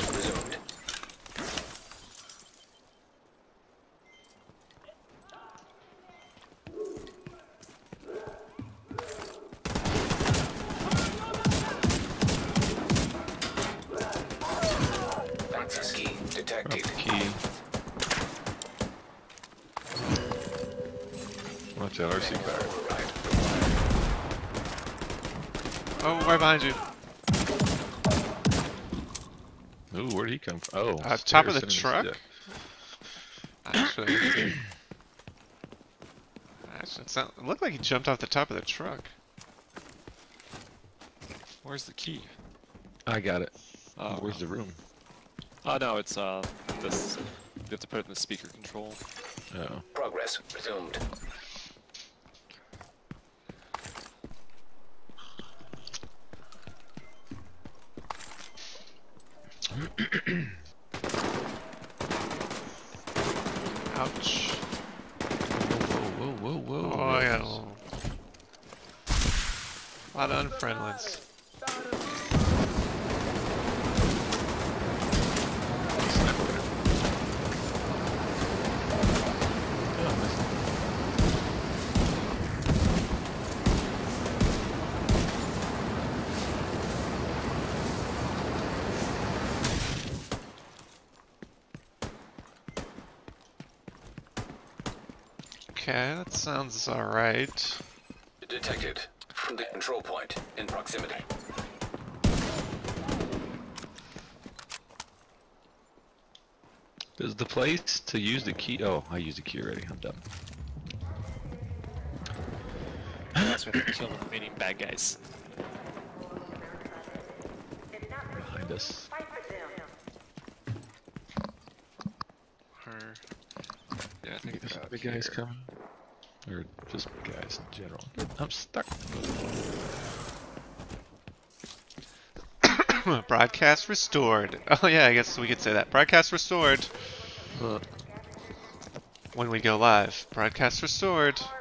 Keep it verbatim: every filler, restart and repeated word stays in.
resumed. Access key detected. Drop the key. Watch out, R C car. Oh, right behind you. Ooh, where'd he come from? Oh, Uh, top of the stairs truck? underneath Actually, actually it, sound, it looked like he jumped off the top of the truck. Where's the key? the- I got it. Oh, Where's the room? Oh no, it's uh this. You have to put it in the speaker control. Oh. Progress resumed. Ouch. Whoa, whoa, whoa, whoa. Oh, I got a little... lot of unfriendlies. Okay, that sounds alright. Detected. From the control point in proximity. Does the place to use the key? Oh, I used the key already. I'm done. That's where they kill the remaining bad guys. Behind us. Or... Yeah, I think There's about big guys here. coming. Or just guys in general. I'm stuck. Broadcast restored. Oh yeah, I guess we could say that. Broadcast restored. Uh, When we go live. Broadcast restored.